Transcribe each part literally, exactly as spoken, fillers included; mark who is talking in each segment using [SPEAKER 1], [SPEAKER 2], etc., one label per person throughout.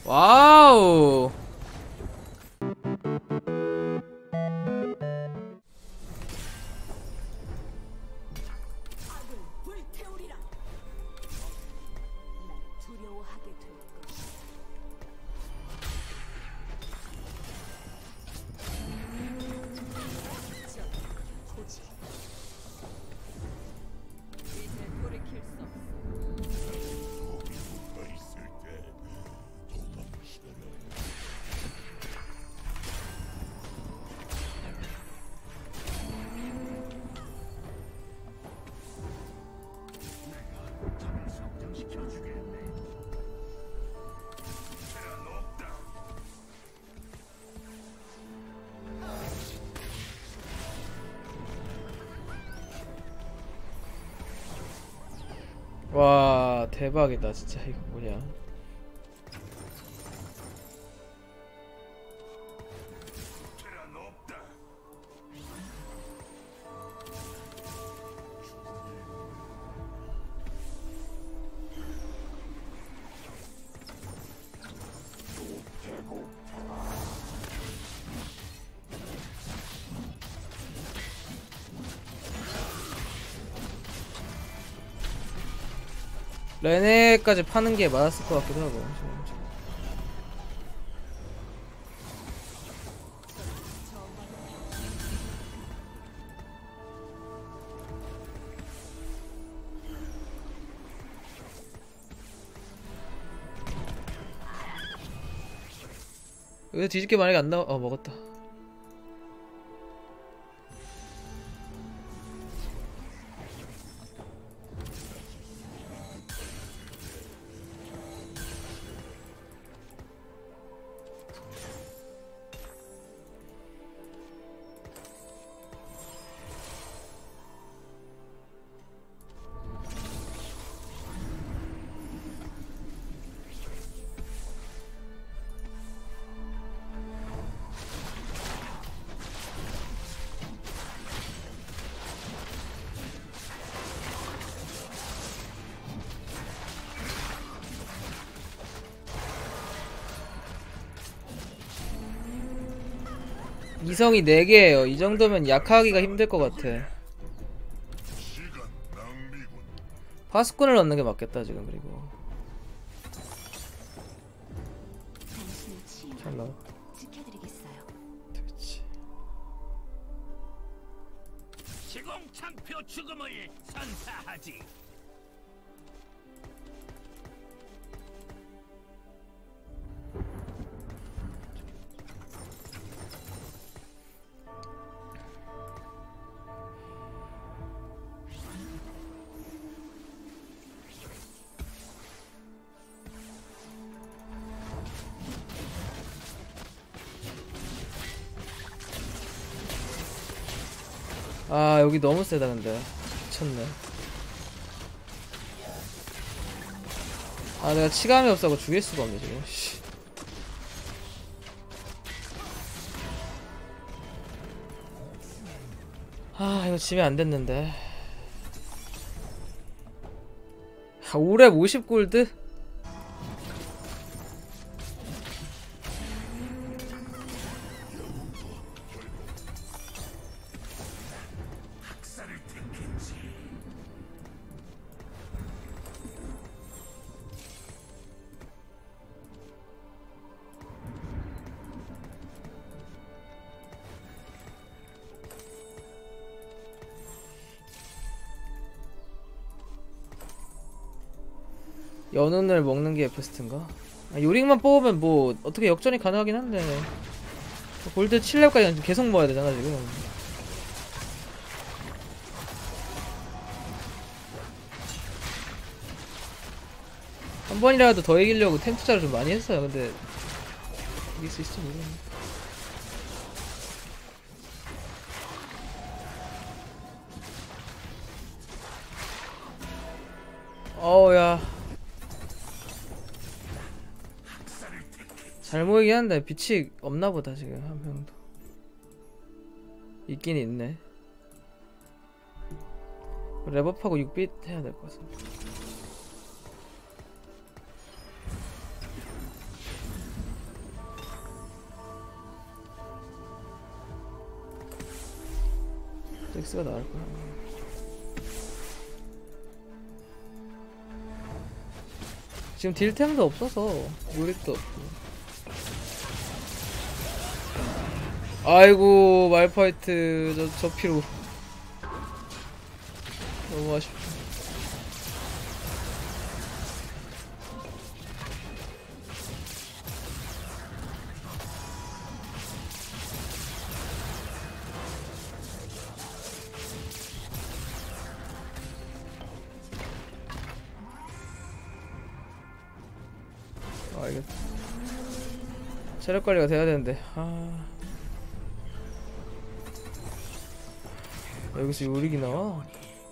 [SPEAKER 1] 와우. 와 대박이다 진짜. 이거 뭐냐. 레네까지 파는 게 맞았을 것 같기도 하고. 여기서 뒤집게 만약에 안 나와. 어 먹었다. 이성이 네 개예요. 이 정도면 약하기가 힘들 것 같아. 파수꾼을 넣는 게 맞겠다 지금. 그리고 잘 나와. 그렇지. 시공창표 죽음을 선사하지. 아 여기 너무 세다. 근데 미쳤네. 아 내가 치감이 없어서 죽일 수가 없네 지금. 씨. 아 이거 지면 안 됐는데. 아, 오랩 오십 골드? 연운을 먹는 게 베스트인가? 아, 요링만 뽑으면 뭐 어떻게 역전이 가능하긴 한데 골드 칠 렙까지 계속 모아야 되잖아 지금. 한 번이라도 더 이기려고 템 투자를 좀 많이 했어요. 근데 이길 수 있을지 모르겠네. 어우야 잘 모이긴 한데 빛이 없나보다 지금. 한 명도 있긴 있네. 랩업하고 육 빛 해야 될 것 같습니다. 잭스가 나을 거야. 지금 딜템도 없어서 요릭도 없고. 아이고 말파이트 저, 저 피로 너무 아쉽다. 아 이게 체력 관리가 돼야 되는데. 아 여기서 요릭이 나와?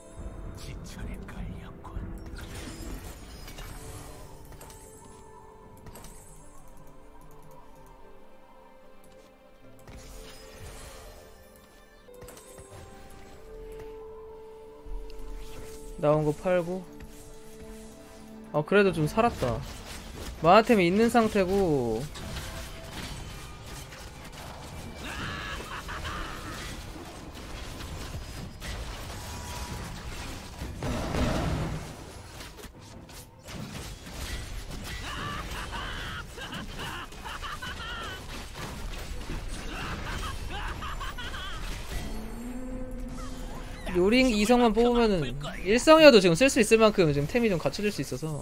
[SPEAKER 1] 나온 거 팔고. 아 그래도 좀 살았다. 마하템이 있는 상태고. 요링 이성만 뽑으면은 일성이어도 지금 쓸 수 있을 만큼 지금 템이 좀 갖춰질 수 있어서.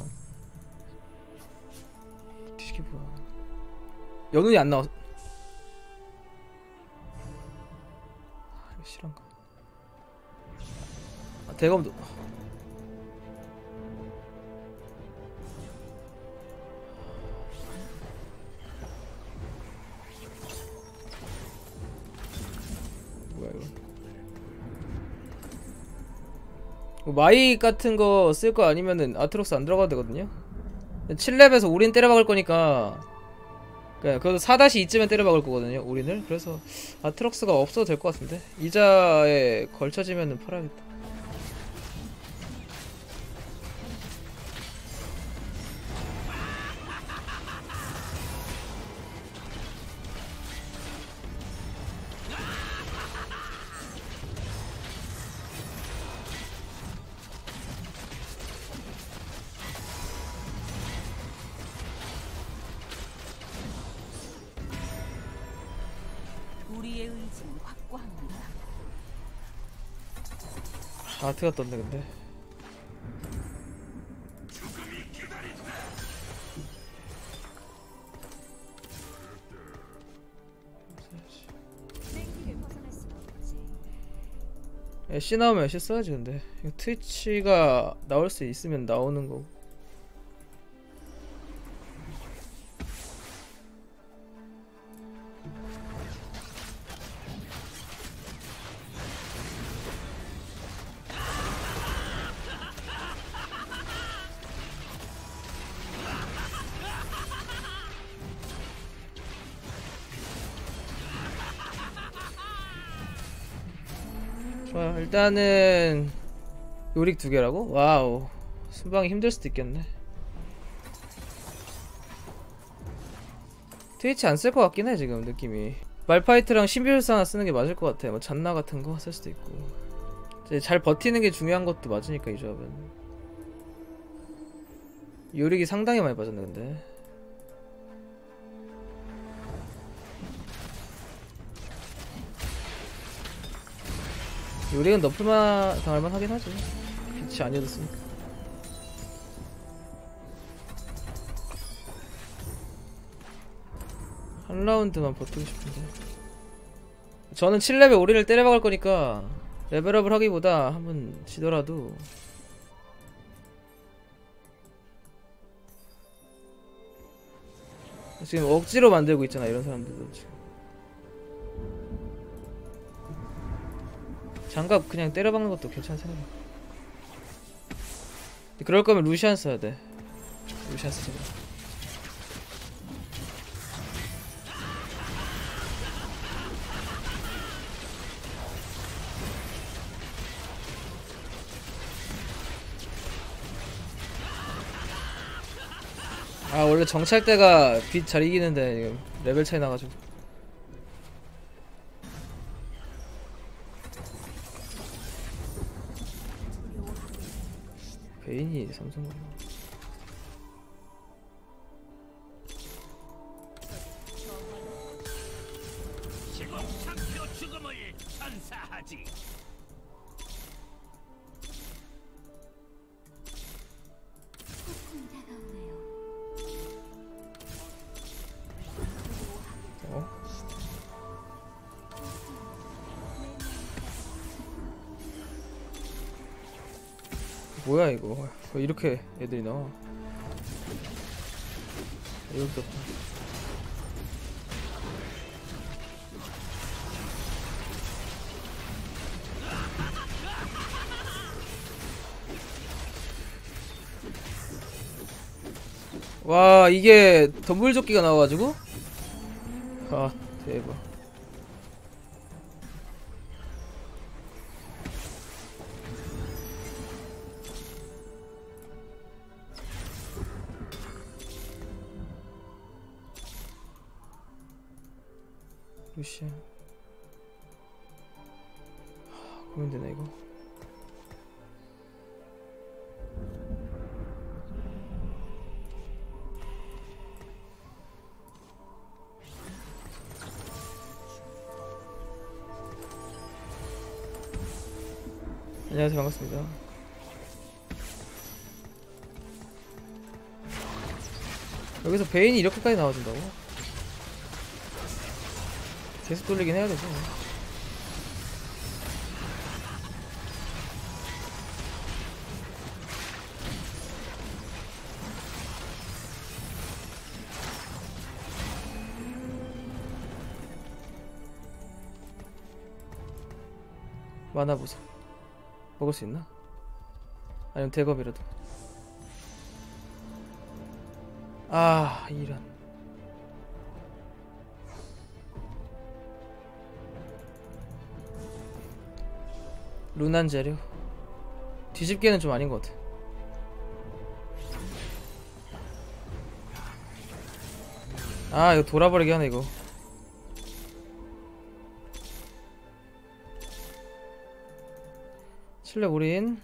[SPEAKER 1] 뒤집기 뭐야. 연운이 안 나와. 아, 이거 실한가. 아, 대검도. 뭐야 이거. 마이 같은 거 쓸 거 아니면은 아트록스 안 들어가도 되거든요. 칠 렙에서 올인 때려박을 거니까 그냥 그것도 사 이쯤에 때려박을 거거든요 올인을. 그래서 아트록스가 없어도 될 것 같은데 이자에 걸쳐지면은 팔아야겠다.
[SPEAKER 2] 우리의 의지는 확고합니다.
[SPEAKER 1] 아트가 떴네 근데. 애쉬 나오면 애쉬 써야지. 근데 트위치가 나올 수 있으면 나오는 거고. 좋아요. 일단은 요릭 두 개라고? 와우. 순방이 힘들 수도 있겠네. 트위치 안 쓸 것 같긴 해 지금 느낌이. 말파이트랑 신비술사 하나 쓰는 게 맞을 것 같아. 뭐 잔나 같은 거 쓸 수도 있고. 이제 잘 버티는 게 중요한 것도 맞으니까 이 조합은. 요릭이 상당히 많이 빠졌네 근데. 요릭은 너플만 당할만 하긴 하지. 빛이 아니었으니까. 한 라운드만 버티고 싶은데. 저는 칠 렙에 오리를 때려박을 거니까 레벨업을 하기보다 한번 지더라도 지금 억지로 만들고 있잖아 이런 사람들도. 지금 장갑 그냥 때려박는 것도 괜찮은 생각이야. 그럴 거면 루시안 써야 돼. 루시안 쓰자. 아 원래 정찰대가 빛 잘 이기는데 지금 레벨 차이 나가지고. 베인이 삼성.
[SPEAKER 3] 시공창표 죽음을 천사하지.
[SPEAKER 1] 어? 뭐야 이거? 왜 이렇게 애들이 나와? 이것도 없다. 와, 이게 덤불조끼가 나와가지고? 아, 대박. 루시안. 하, 고민되네 이거. 안녕하세요, 반갑습니다. 여기서 베인이 이렇게까지 나와준다고? 계속 돌리긴 해야 되죠. 만화 보자. 먹을 수 있나? 아니면 대검이라도. 아, 이런. 루난 재료. 뒤집개는 좀 아닌 것 같아. 아, 이거 돌아버리게 하네 이거. 칠렙 올인.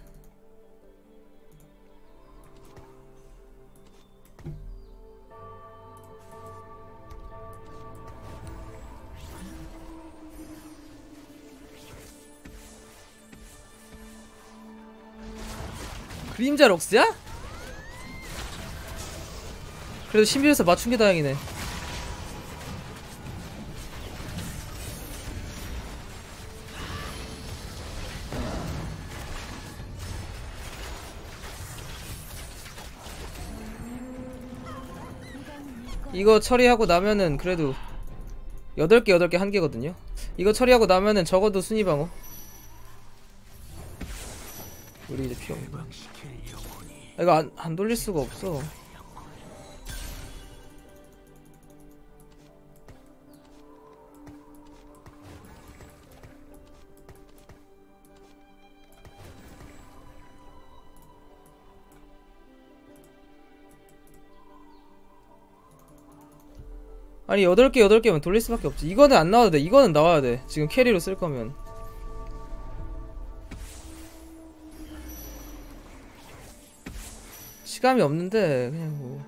[SPEAKER 1] 그림자 럭스야? 그래도 신비에서 맞춘 게 다행이네. 이거 처리하고 나면은 그래도 여덟 개 여덟 개 한 개거든요. 이거 처리하고 나면은 적어도 순위방어. 우리 이제 필요 없는 거야. 아, 이거 안, 안 돌릴 수가 없어. 아니 여덟 개 여덟 개면 돌릴 수밖에 없지. 이거는 안 나와도 돼. 이거는 나와야 돼. 지금 캐리로 쓸 거면. 시감이 없는데 그냥 뭐.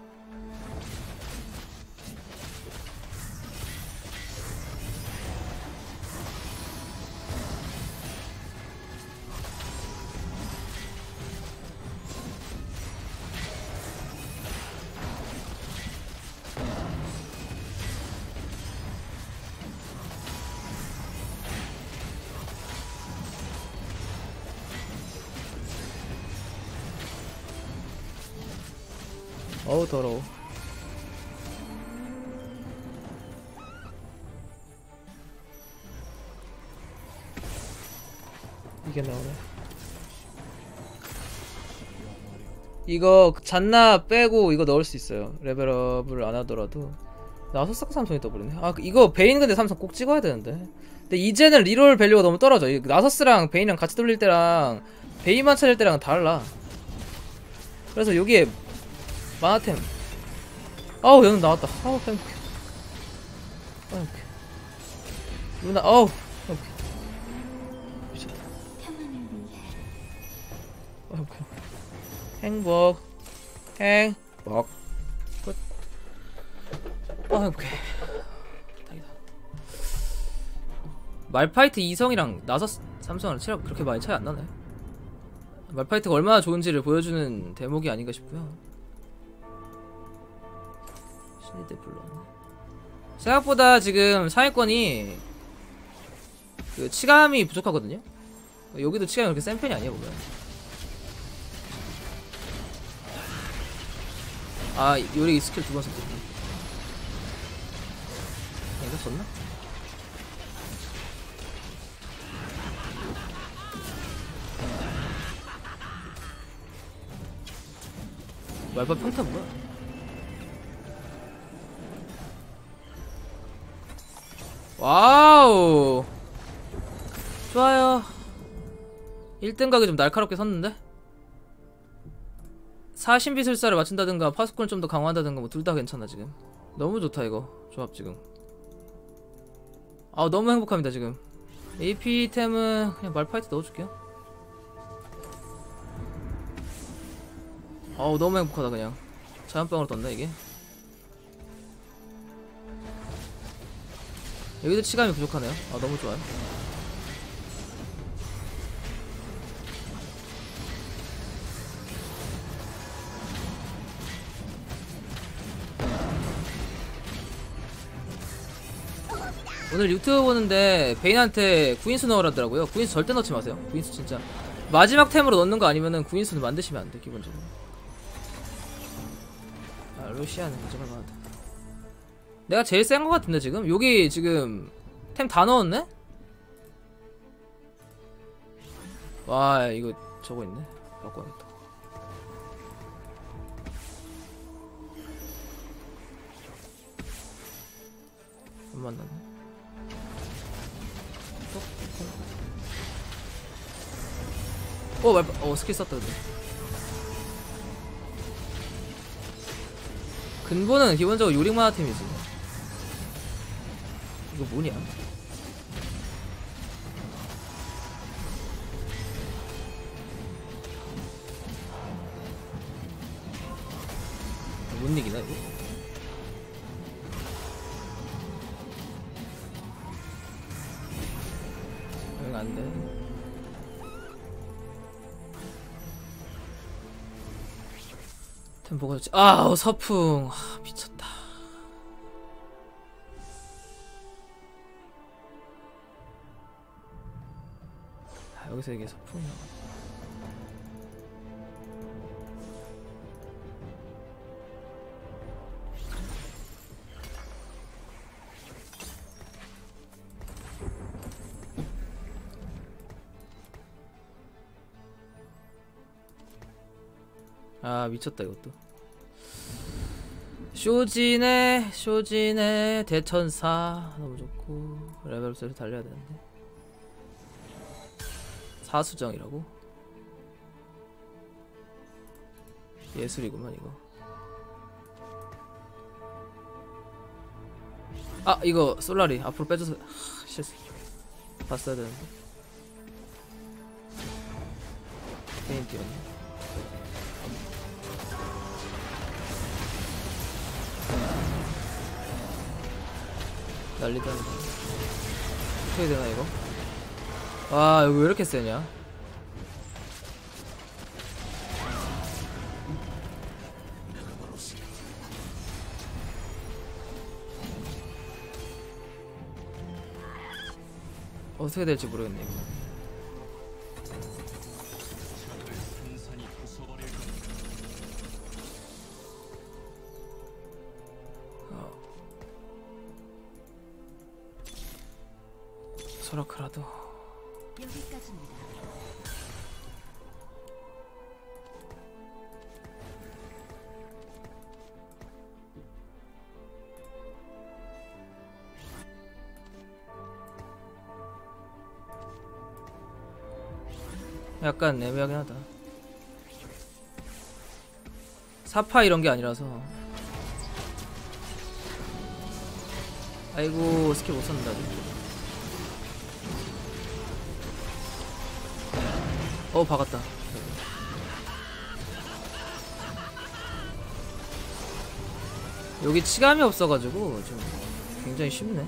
[SPEAKER 1] 어우 더러워. 이게 나오네. 이거 잔나 빼고 이거 넣을 수 있어요. 레벨업을 안 하더라도. 나소스가 삼성이 떠버리네. 아 이거 베인 근데 삼성 꼭 찍어야 되는데. 근데 이제는 리롤 밸류가 너무 떨어져. 나서스랑 베인이랑 같이 돌릴 때랑 베인만 찾을 때랑 달라. 그래서 여기에 마나템. 아우 연은 나왔다. 아우 행복해. 아우 행복해. 루나 아우 행복해. 미쳤다. 아우 행복해. 행복 행복 끝. 아 행복해. 다행이다. 말파이트 이성이랑 나서 삼성이랑 체력 그렇게 많이 차이 안 나네. 말파이트가 얼마나 좋은지를 보여주는 대목이 아닌가 싶고요. 신이대 불러왔네. 생각보다 지금 상위권이 그 치감이 부족하거든요. 여기도 치감이 그렇게 센 편이 아니에요 보면. 아 요리 스킬 두 번 썼다. 이거 썼나? 말파 평타 뭐야? 와우 좋아요. 일 등 각이 좀 날카롭게 섰는데? 사신비술사를 맞춘다든가 파수꾼을 좀 더 강화한다든가 뭐 둘 다 괜찮아 지금. 너무 좋다 이거 조합 지금. 아 너무 행복합니다 지금. 에이피템은 그냥 말파이트 넣어줄게요. 어우 너무 행복하다 그냥. 자연빵으로 떴네 이게. 여기도 치감이 부족하네요. 아 너무 좋아요. 오늘 유튜브 보는데 베인한테 구인수 넣으라더라고요. 구인수 절대 넣지 마세요. 구인수 진짜 마지막 템으로 넣는 거 아니면은 구인수는 만드시면 안 돼 기본적으로. 아 루시아는 가져갈 만하다. 내가 제일 센 거 같은데 지금? 여기 지금 템 다 넣었네? 와 이거 저거 있네. 바꿔야겠다. 안 만났네. 어 말파 어 스킬 썼다 근데. 근본은 기본적으로 요링 만화 팀이지. 이거 뭐냐? 못 이기나 이거? 이거 안 돼. 템포가 좋지. 아우 서풍. 아, 미쳤다. 아, 여기서 이게 서풍이야. 아 미쳤다 이것도. 쇼진의 쇼진의 대천사 너무 좋고 레벨업에서 달려야 되는데 사수정이라고? 예술이구만 이거. 아 이거 솔라리 앞으로 빼줘서 하, 실수 봤어야 되는데. 개인 뛰었네. 난리다. 어떻게 되나 이거? 와 이거 왜 이렇게 세냐? 어떻게 될지 모르겠네 이거. 소라크라도
[SPEAKER 2] 여기까지입니다.
[SPEAKER 1] 약간 애매하긴 하다. 사파 이런 게 아니라서. 아이고 스킬 못 썼는다 아직. 어 박았다. 여기 치감이 없어가지고 좀 굉장히 쉽네.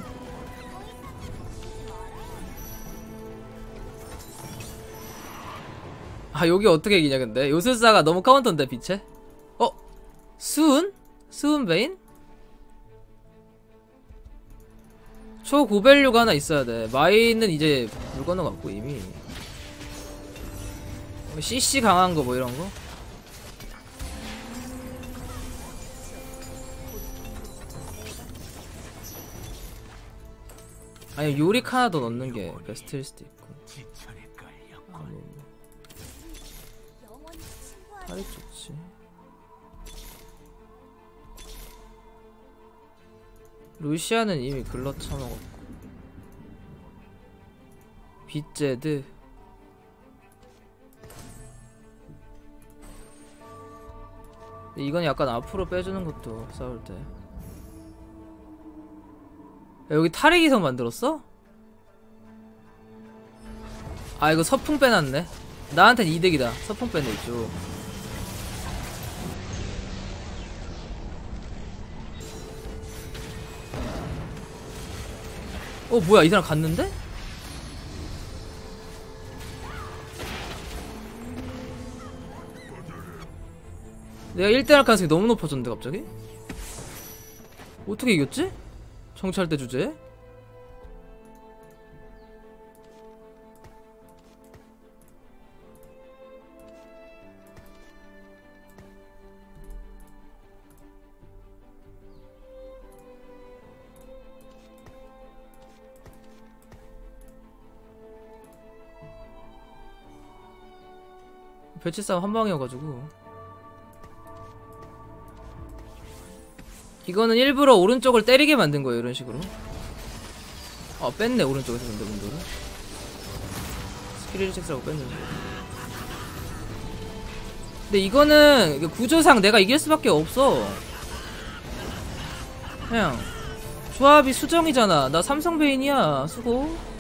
[SPEAKER 1] 아 여기 어떻게 이기냐 근데 요술사가 너무 카운터인데 빛에? 어? 수은? 수은 베인? 초고밸류가 하나 있어야 돼. 마이는 이제 물 건너갔고 이미. 씨씨 강한 거 뭐 이런 거? 아니 요릭 하나 더 넣는 게 베스트일 수도 있고.
[SPEAKER 3] 지천에 걸렸고.
[SPEAKER 1] 아, 뭐, 뭐. 탈이 좋지. 루시아는 이미 글러 쳐먹었고. 빗제드. 이건 약간 앞으로 빼주는 것도 싸울 때. 야, 여기 탈의 기성 만들었어? 아 이거 서풍 빼놨네. 나한텐 이득이다. 서풍 빼네 이쪽. 어 뭐야 이 사람 갔는데? 내가 일 대 할 가능성이 너무 높아졌는데 갑자기? 어떻게 이겼지? 정찰대 주제에? 배치 싸움 한 방이어가지고. 이거는 일부러 오른쪽을 때리게 만든 거예요 이런 식으로. 아 뺐네 오른쪽에서 근데 문도를. 스킬 일 칙스라고 뺐는데. 근데 이거는 구조상 내가 이길 수밖에 없어. 그냥 조합이 수정이잖아. 나 삼성 베인이야. 수고.